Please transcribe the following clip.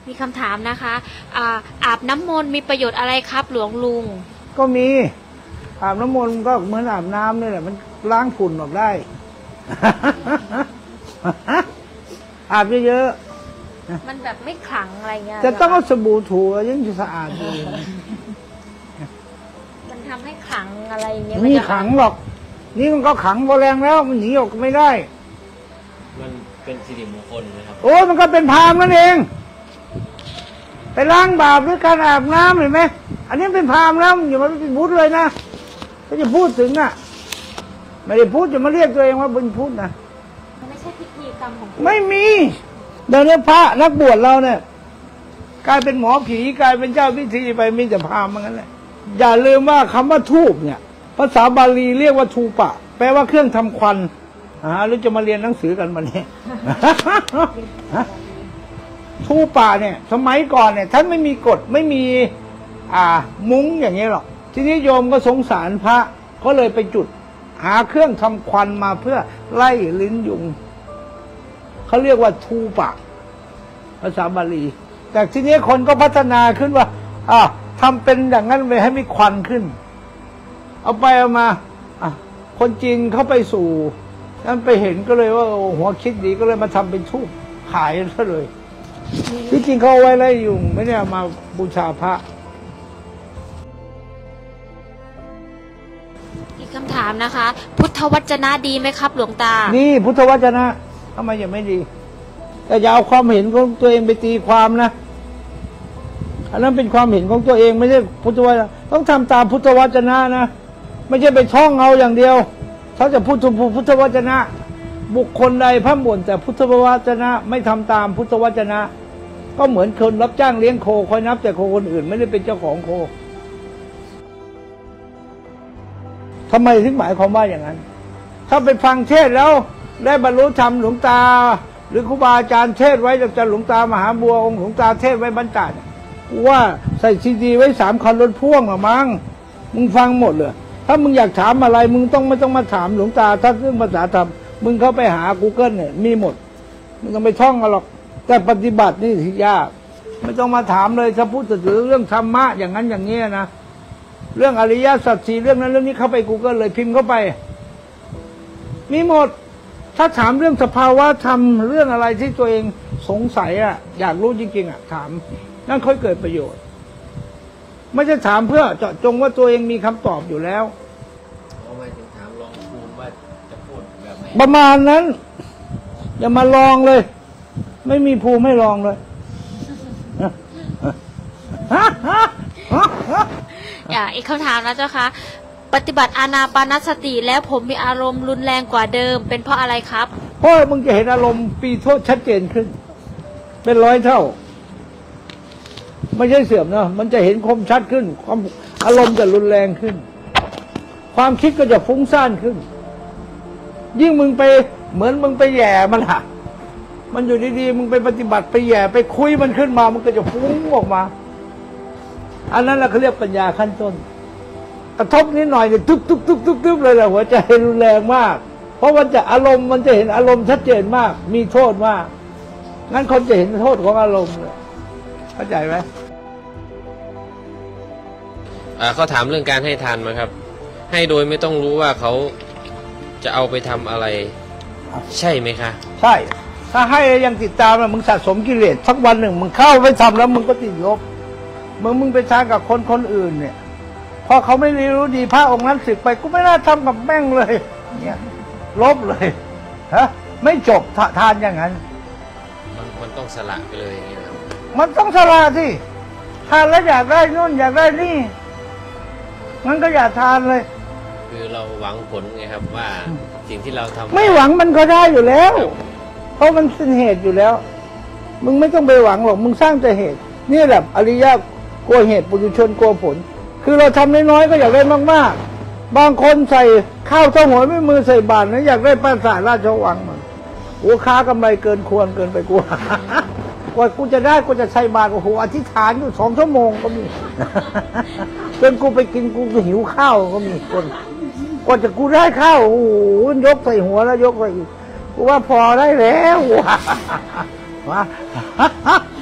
มีคำถามนะคะอาบน้ำมนต์มีประโยชน์อะไรครับหลวงลุงก็มีอาบน้ำมนต์ก็เหมือนอาบน้ำนี่แหละมันล้างฝุ่นออกได้ อาบเยอะๆมันแบบไม่ขลังอะไรเงี้ยจะต้องเอาสบู่ถูยิ่งจะสะอาดดีมันทำให้ขลังอะไรเงี้ยนี่ขังหรอกนี่มันก็ขังพอแรงแล้วมันหนีออกไม่ได้มันเป็นสิริมงคลนะครับโอ้มันก็เป็นพราหมณ์นั่นเองไปล้างบาปด้วยการอาบน้ำเห็นไหมอันนี้เป็นพราหมณ์แล้วอย่ามาเป็นพุทธเลยนะถ้าจะพูดถึงอ่ะไม่ได้พูดจะมาเรียกตัวเองว่าเป็นพุทธนะมันไม่ใช่พิธีกรรมของไม่มีเดี๋ยวนี้พระนักบวชเราเนี่ยกลายเป็นหมอผีกลายเป็นเจ้าพิธีไปมีแต่พราหมณ์เหมือนกันแหละอย่าลืมว่าคำว่าทูปเนี่ยภาษาบาลีเรียกว่าทูปะแปลว่าเครื่องทำควันหรือจะมาเรียนหนังสือกันมาเนี่ยทูปะเนี่ยสมัยก่อนเนี่ยท่านไม่มีกฎไม่มีมุ้งอย่างนี้หรอกทีนี้โยมก็สงสารพระก็เลยไปจุดหาเครื่องทำควันมาเพื่อไล่ลิ้นยุงเขาเรียกว่าทูปะภาษาบาลีแต่ทีนี้คนก็พัฒนาขึ้นว่าทำเป็นอย่างนั้นไปให้มีควันขึ้นเอาไปเอามาคนจีนเข้าไปสู่นั้นไปเห็นก็เลยว่าหัวคิดดีก็เลยมาทำเป็นทูปขายซะเลยที่จริงเขาเอาไว้ไล่ยุงไม่ได้เอามาบูชาพระอีกคำถามนะคะ พุทธวจนะดีไหมครับหลวงตานี่พุทธวจนะทำไมยังไม่ดีแต่อย่าเอาความเห็นของตัวเองไปตีความนะอันนั้นเป็นความเห็นของตัวเองไม่ใช่พุทธวจนะต้องทำตามพุทธวจนะนะไม่ใช่ไปท่องเอาอย่างเดียวเขาจะพูดถึงพุทธวจนะบุคคลใดพร่ำบ่นแต่พุทธวจนะไม่ทำตามพุทธวจนะก็เหมือนคนรับจ้างเลี้ยงโคคอยนับแต่โคคนอื่นไม่ได้เป็นเจ้าของโคทำไมถึงหมายความว่าอย่างนั้นถ้าไปฟังเทศแล้วได้บรรลุธรรมหลวงตาหรือครูบาอาจารย์เทศไว้จากหลวงตามหาบัวองค์หลวงตาเทศไว้บรรดาว่าใส่ซีดีไว้3 คันรถพ่วงหรอมั้งมึงฟังหมดเลยถ้ามึงอยากถามอะไรมึงไม่ต้องมาถามหลวงตาถ้าเรื่องภาษาธรรมมึงเข้าไปหา Google เนี่ยมีหมดมึงต้องไปท่องกันหรอกแต่ปฏิบัตินี่ที่ยากไม่ต้องมาถามเลยถ้าพูดถึงเรื่องธรรมะอย่างนั้นอย่างนี้นะเรื่องอริยสัจสี่เรื่องนั้นเรื่องนี้เข้าไป Google เลยพิมพ์เข้าไปมีหมดถ้าถามเรื่องสภาวะธรรมเรื่องอะไรที่ตัวเองสงสัยอยากรู้จริงๆถามนั่นค่อยเกิดประโยชน์ไม่ใช่ถามเพื่อเจาะจงว่าตัวเองมีคำตอบอยู่แล้วทำไมถึงถามลองภูมิว่าจะพูดแบบไหนประมาณนั้นอย่ามาลองเลยไม่มีภูมิไม่ลองเลยอีกคำถามนะเจ้าคะปฏิบัติอานาปานสติแล้วผมมีอารมณ์รุนแรงกว่าเดิมเป็นเพราะอะไรครับเพราะมึงจะเห็นอารมณ์ปีโทษชัดเจนขึ้นเป็น100 เท่าไม่ใช่เสื่อมนะมันจะเห็นคมชัดขึ้นความอารมณ์จะรุนแรงขึ้นความคิดก็จะฟุ้งซ่านขึ้นยิ่งมึงไปเหมือนมึงไปแย่มันอยู่ดีๆมึงไปปฏิบัติไปแย่ไปคุยมันขึ้นมามันก็จะฟุ้งออกมาอันนั้นแหละเขาเรียกปัญญาขั้นต้นกระทบนิดหน่อยเนี่ยตึ๊บเลยแหละหัวใจรุนแรงมากเพราะมันจะอารมณ์มันจะเห็นอารมณ์ชัดเจนมากมีโทษมากงั้นคนจะเห็นโทษของอารมณ์เลยเข้าใจไหมเขาถามเรื่องการให้ทานมาครับให้โดยไม่ต้องรู้ว่าเขาจะเอาไปทำอะไรใช่ไหมคะใช่ถ้าให้ยังติดตามมึงสะสมกิเลสสักวันหนึ่งมึงเข้าไปทำแล้วมึงก็ติดลบมึงไปทานกับคนอื่นเนี่ยพอเขาไม่รู้ดีพระองค์นั้นสึกไปกูไม่น่าทำกับแม่งเลยเนี่ยลบเลยไม่จบทานอย่างนั้นมันต้องสละไปเลยอย่างนี้ครับมันต้องสละสิทานแล้วอยากได้นู่นอยากได้นี่งั้นก็อย่าทานเลยคือเราหวังผลไงครับว่าสิ่งที่เราทำไม่หวังมันก็ได้อยู่แล้วเพราะมันเป็นเหตุอยู่แล้วมึงไม่ต้องไปหวังหรอกมึงสร้างแต่เหตุนี่แหละอริยะกลัวเหตุปุถุชนกลัวผลคือเราทำน้อยๆก็อยากได้มากๆบางคนใส่ข้าวเท่าหัวไม่มือใส่บาตรนะอยากได้ปราสาทราชวังมันโอ้ค้ากำไรเกินควรเกินไปกว่ากูจะได้กูจะใส่บาตรโอ้โหอธิษฐานอยู่2 ชั่วโมงก็มีจนกูไปกินกูหิวข้าวก็มีคนกว่าจะกูได้ข้าวโอ้โหยกใส่หัวแล้วยกใส่อีกกูว่าพอได้แล้ววะ